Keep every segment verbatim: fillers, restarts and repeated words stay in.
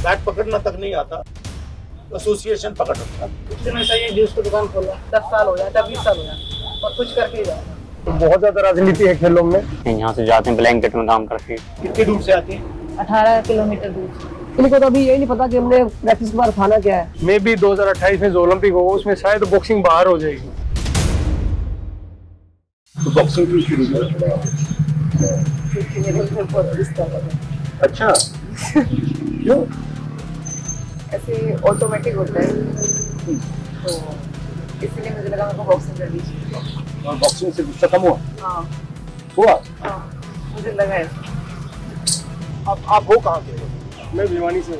Bat पकड़ना तक नहीं आता, एसोसिएशन पकड़ रखता है। इतने सही जूस की दुकान खोला, दस साल हो जाए, बीस साल हो जाए और कुछ करके ही जाए। तो बहुत ज्यादा राजनीति है खेलों में। यहाँ से जाते हैं ब्लैंकेट में काम करके। कितनी दूर से आती है? अठारह किलोमीटर दूर। इनको तो अभी यही नहीं पता कि हमने प्रैक्टिस के बाद खाना क्या है। मे भी दो हज़ार अट्ठाईस में जो ओलंपिक होगा उसमें शायद बॉक्सिंग बाहर हो जाएगी। तो बॉक्सिंग क्यों शुरू किया? अच्छा, क्यों? ऐसे ऑटोमेटिक होता है तो इसलिए मुझे लगा मेरे को बॉक्सिंग करनी चाहिए। और बॉक्सिंग से गुस्सा कम हुआ? हाँ हुआ? हाँ मुझे लगा है। अब आप हो कहाँ के? मैं भिवानी से हूँ।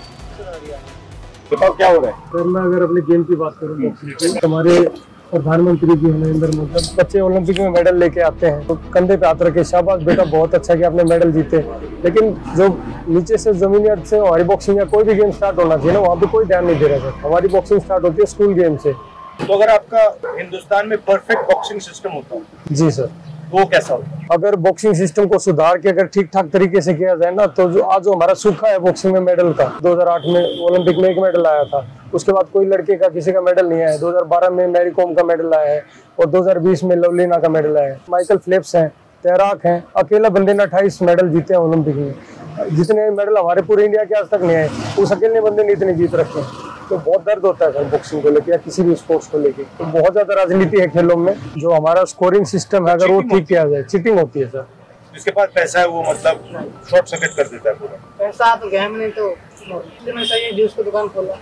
बताओ क्या हो रहा है? सर मैं अगर अपने गेम की बात करूँ बॉक्सिंग की, हमारे प्रधानमंत्री जी नरेंद्र मोदी बच्चे ओलंपिक में मेडल लेके आते हैं तो कंधे पे हाथ रखे, शाबाश बेटा बहुत अच्छा कि आपने मेडल जीते। लेकिन जो नीचे से जमीनी अर्थ से हमारी बॉक्सिंग या कोई भी गेम स्टार्ट होना चाहिए ना, वहाँ पे कोई ध्यान नहीं दे रहा सर। हमारी बॉक्सिंग स्टार्ट होती है स्कूल गेम से। तो अगर आपका हिंदुस्तान में परफेक्ट बॉक्सिंग सिस्टम होता है जी सर, वो कैसा होता? अगर बॉक्सिंग सिस्टम को सुधार के अगर ठीक ठाक तरीके से किया जाए ना, तो जो आज जो हमारा सूखा है बॉक्सिंग में मेडल का, दो हज़ार आठ में ओलंपिक में एक मेडल आया था, उसके बाद कोई लड़के का किसी का मेडल नहीं आया। दो हज़ार बारह में मैरी कॉम का मेडल आया है और दो हज़ार बीस में लवलीना का मेडल आया है। माइकल फेल्प्स हैं, तैराक हैं, अकेला बंदे ने अट्ठाईस मेडल जीते हैं ओलंपिक में। जितने मेडल हमारे पूरे इंडिया के आज तक नहीं आए, उस अकेले बंदे ने इतने जीत रखे हैं। तो बहुत दर्द होता है सर बॉक्सिंग को लेकर या किसी भी स्पोर्ट्स को लेकर। तो बहुत ज्यादा राजनीति है खेलों में। जो हमारा स्कोरिंग सिस्टम है अगर वो ठीक किया जाए, चीटिंग होती है सर। जिसके पास पैसा है वो मतलब शॉर्ट सर्किट कर देता है पूरा। पैसा तो गेम नहीं तो इतने सही जूस की दुकान खोला।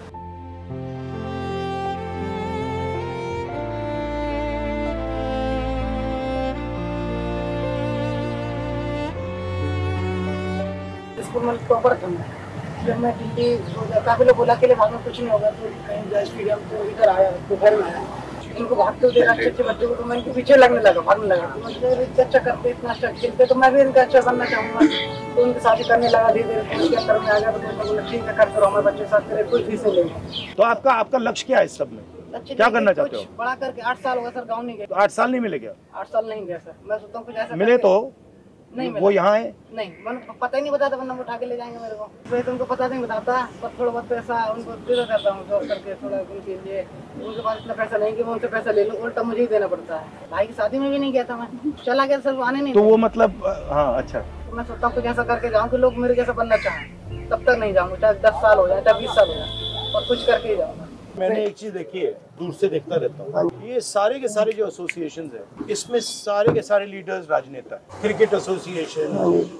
स्कूल में टॉपर था मैं। जब मैं टीटी काफी लोग बोला के लिए भागना कुछ नहीं होगा, तो कहीं जाए स्टेडियम तो इधर आया तो घर में आया। इनको भागते हुए देखा अच्छे अच्छे बच्चों को, तो मैं इनके पीछे लगने लगा, भागने लगा। तो मतलब अच्छा करते इतना अच्छा खेलते तो मैं भी इनका अच्छा बनना चाहूँगा। तो उनकी शादी करने लगा, धीरे धीरे उसके अंदर में आ गया। तो बोला ठीक है करते रहो, हमारे बच्चे साथ तेरे कोई फीस नहीं लेंगे। तो आपका आपका लक्ष्य क्या है इस सब में? क्या करना चाहते हो? बड़ा करके आठ साल हो गया सर, गाँव नहीं गए। तो आठ साल नहीं मिले क्या? आठ साल नहीं गया सर। मैं सोचता हूँ कुछ ऐसा मिले तो नहीं, वो यहाँ है नहीं, मैंने पता ही नहीं बताता, वरना उठा के ले जाएंगे मेरे को। तो तुमको पता नहीं बताता, पर थोड़ा बहुत पैसा उनको दे देता हूँ जॉब करके, थोड़ा उनके लिए। उनके पास इतना पैसा नहीं कि मैं उनसे पैसा ले लूँ, उल्टा मुझे ही देना पड़ता है। भाई की शादी में भी नहीं गया था मैं, चला गया सर, वो आने नहीं। तो वो मतलब हाँ अच्छा। तो मैं सोचता हूँ कुछ ऐसा करके जाऊँ कि लोग मेरे जैसा बनना चाहें। तब तक नहीं जाऊँगा, चाहे दस साल हो जाए, चाहे बीस साल हो जाए, और कुछ करके ही जाऊँगा। मैंने एक चीज देखी है, दूर से देखता रहता हूँ, ये सारे के सारे जो एसोसिएशन है, इसमें सारे के सारे लीडर्स राजनेता है। क्रिकेट एसोसिएशन,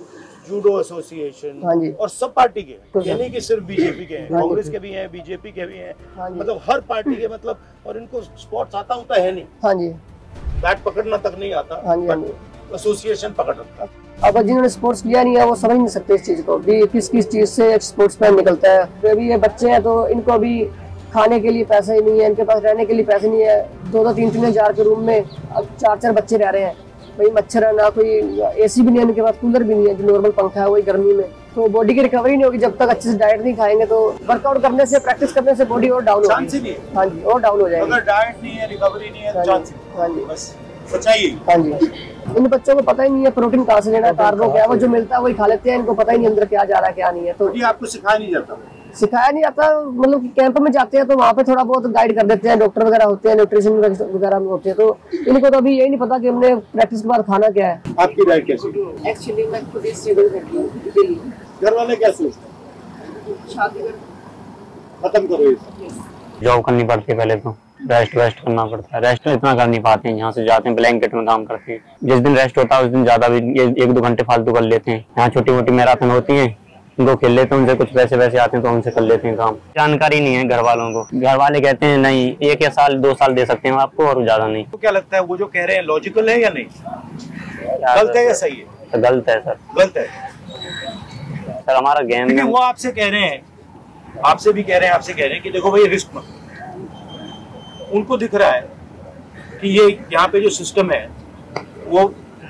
जूडो एसोसिएशन, और सब पार्टी के, यानी कि सिर्फ बीजेपी के हैं, कांग्रेस के भी हैं, बीजेपी के भी हैं, मतलब हर पार्टी के, मतलब और इनको स्पोर्ट्स आता होता है नहीं। हाँ जी, बैट पकड़ना तक नहीं आता, हाँ जी, हाँ जी। एसोसिएशन पकड़ रखता है। अब जिन्होंने स्पोर्ट्स किया नहीं है वो समझ नहीं सकते इस चीज को भी, किस किस चीज से स्पोर्ट्स मैन निकलता है। अभी ये बच्चे हैं तो इनको अभी खाने के लिए पैसा ही नहीं है, इनके पास रहने के लिए पैसे नहीं है। दो दो तीन तीन हजार के रूम में अब चार चार बच्चे रह रहे हैं। भाई मच्छर है ना, कोई एसी भी नहीं है इनके पास, कूलर भी नहीं है, जो नॉर्मल पंखा है वही गर्मी में। तो बॉडी की रिकवरी नहीं होगी जब तक अच्छे से डाइट नहीं खाएंगे। तो वर्कआउट करने से, प्रैक्टिस करने से बॉडी और डाउन होगी। हाँ जी, और डाउन हो जाएगी अगर डाइट नहीं है, रिकवरी नहीं है, चांस हाँ जी, बस सच्चाई। हाँ जी। इन बच्चों को पता ही नहीं है प्रोटीन कहाँ से लेना है, कार्बो क्या है, वो जो मिलता है वही खा लेते हैं। इनको पता ही नहीं अंदर क्या जा रहा है क्या नहीं है। तो ये आपको सिखाया नहीं जाता? सिखाया नहीं जाता, मतलब कि कैंप में जाते हैं तो वहाँ पे थोड़ा बहुत गाइड कर देते हैं, डॉक्टर वगैरह होते हैं, न्यूट्रिशन वगैरह में होते हैं। तो इनको तो अभी यही नहीं पता कि हमने प्रैक्टिस के बाद खाना क्या है। आपकी डाइट कैसी? एक्चुअली मैं खुद ही स्ट्रगल करती हूँ। घर वाले क्या सोचते हैं? शादी खत्म करो ये। जॉब करनी पड़ती है पहले तो, रेस्ट वेस्ट करना पड़ता है। रेस्ट इतना कर नहीं पाते हैं, यहाँ से जाते हैं ब्लैंकेट में काम करते हैं। जिस दिन रेस्ट होता है उस दिन ज्यादा भी एक दो घंटे फालतू कर लेते हैं। यहाँ छोटी मोटी मैराथन होती है, उनको खेल लेते हैं, उनसे कुछ पैसे वैसे आते हैं तो उनसे कर लेते हैं काम। जानकारी नहीं है घर वालों को, घर वाले कहते हैं नहीं एक या साल दो साल दे सकते हैं आपको और ज्यादा नहीं। तो क्या लगता है वो जो कह रहे हैं लॉजिकल है या नहीं? गलत है या सही है? तो गलत है सर, गलत है सर। हमारा गेम में वो आपसे कह रहे हैं, आपसे भी कह रहे हैं, आपसे कह रहे हैं कि देखो भाई रिस्क मत। उनको दिख रहा है कि ये यहाँ पे जो सिस्टम है वो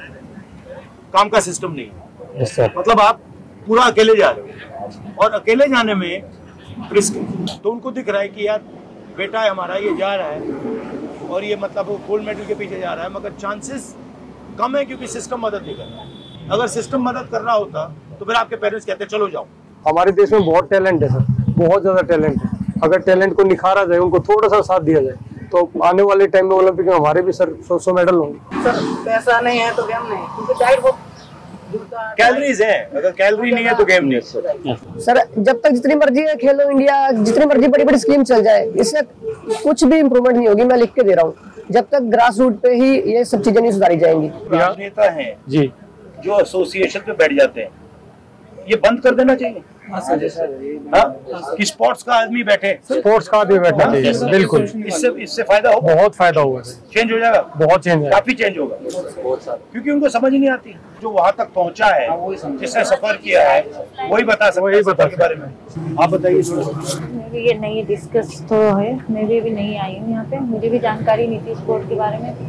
काम का सिस्टम नहीं है। yes, मतलब आप पूरा अकेले जा रहे हो और अकेले जाने में रिस्क है। तो उनको दिख रहा है कि यार बेटा है हमारा, ये जा रहा है और ये मतलब वो गोल्ड मेडल के पीछे जा रहा है, मगर चांसेस कम है क्योंकि सिस्टम मदद नहीं कर रहा है। अगर सिस्टम मदद कर रहा होता तो फिर आपके पेरेंट्स कहते चलो जाओ, हमारे देश में बहुत टैलेंट है सर, बहुत ज्यादा टैलेंट है। अगर टैलेंट को निखारा जाए, उनको थोड़ा सा साथ दिया जाए, तो आने वाले टाइम में ओलंपिक में हमारे भी सर सौ सौ मेडल होंगे। सर पैसा नहीं है तो गेम नहीं, क्योंकि डाइट बहुत कैलोरीज है, अगर कैलोरी नहीं है तो गेम नहीं है। सर जब तक जितनी मर्जी है खेलो इंडिया, जितनी मर्जी बड़ी बड़ी स्कीम चल जाए, इससे कुछ भी इम्प्रूवमेंट नहीं होगी। मैं लिख के दे रहा हूँ, जब तक ग्रास रूट पे ही ये सब चीजें नहीं सुधारी जाएंगी। राजनेता हैं जी जो एसोसिएशन पे बैठ जाते हैं, ये बंद कर देना चाहिए। हाँ? कि स्पोर्ट्स का आदमी बैठे, स्पोर्ट्स का भी बैठना चाहिए, बिल्कुल। इससे इससे फायदा होगा, बहुत फायदा होगा सर, चेंज हो जाएगा, बहुत चेंज है, काफी चेंज होगा, क्योंकि उनको समझ ही नहीं आती। जो वहाँ तक पहुँचा है, जिसने सफर किया है, वही बता सकता है सफर के बारे में। आप बताइए थोड़ा। मेरी ये नहीं डिस्कस तो है, मेरी भी नहीं आई हूँ यहाँ पे, मुझे भी जानकारी नहीं थी स्पोर्ट के बारे में।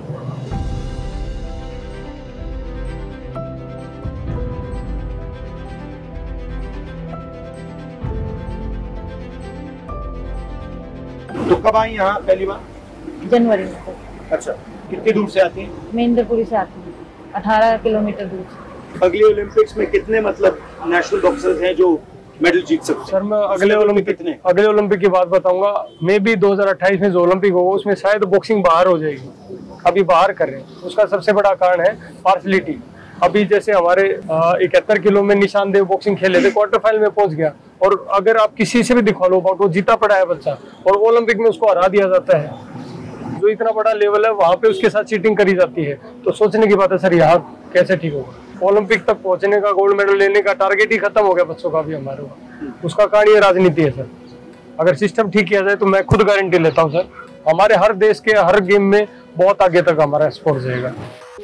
तो कब आई यहाँ पहली बार? जनवरी में। तो अच्छा, कितनी दूर से आती हैं? मैं इंद्रपुरी से आती हूँ, अठारह किलोमीटर दूर से। अगले ओलंपिक्स में कितने मतलब नेशनल बॉक्सर्स हैं जो मेडल जीत सकते हैं? सर मैं अगले ओलंपिक कितने अगले ओलंपिक की बात बताऊंगा। मे भी दो हज़ार अट्ठाईस में जो ओलंपिक होगा उसमें शायद बॉक्सिंग बाहर हो जाएगी, अभी बाहर कर रहे हैं। उसका सबसे बड़ा कारण है पार्शलिटी। अभी जैसे हमारे इकहत्तर किलो में निशानदेव बॉक्सिंग खेले थे, क्वार्टर फाइनल में पहुंच गया, और अगर आप किसी से भी दिखा लो बाउट, वो जीता पड़ा है बच्चा, और ओलंपिक में उसको हरा दिया जाता है। जो इतना बड़ा लेवल है वहाँ पे उसके साथ चीटिंग करी जाती है। तो सोचने की बात है सर, यहाँ कैसे ठीक होगा? ओलंपिक तक पहुंचने का, गोल्ड मेडल लेने का टारगेट ही खत्म हो गया बच्चों का भी हमारे वहाँ। उसका कारण ये राजनीति है सर। अगर सिस्टम ठीक किया जाए तो मैं खुद गारंटी लेता हूँ सर, हमारे हर देश के हर गेम में बहुत आगे तक हमारा स्पोर्ट जाएगा।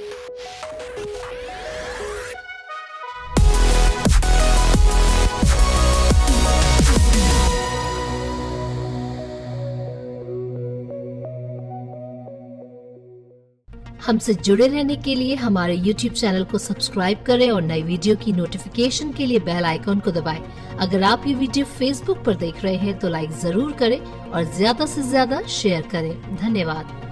हमसे जुड़े रहने के लिए हमारे यूट्यूब चैनल को सब्सक्राइब करें और नई वीडियो की नोटिफिकेशन के लिए बेल आइकॉन को दबाएं। अगर आप ये वीडियो फेसबुक पर देख रहे हैं तो लाइक जरूर करें और ज्यादा से ज्यादा शेयर करें। धन्यवाद।